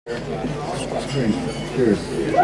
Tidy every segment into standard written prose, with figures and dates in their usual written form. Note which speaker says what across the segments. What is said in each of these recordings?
Speaker 1: Cheers.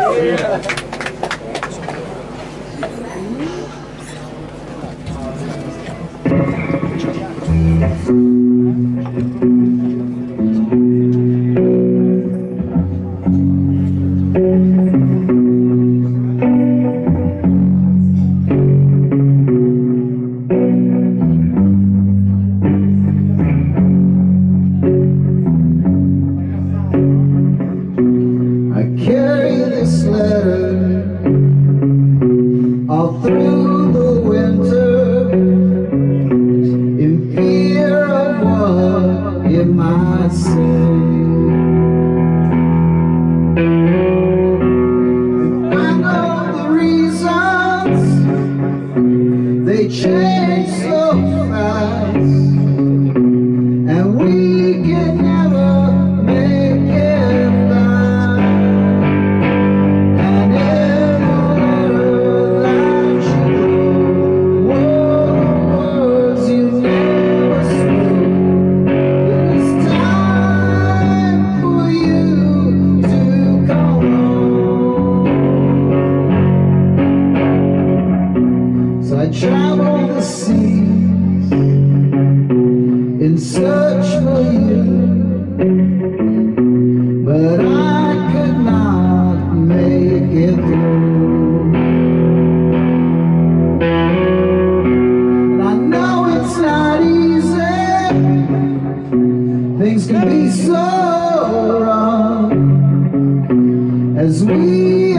Speaker 1: I carry this letter all through the winter in fear of what it might say. I know the reasons they change so fast, and we can never make it. I travel the seas in search for you, but I could not make it through. I know it's not easy, things can be so wrong as we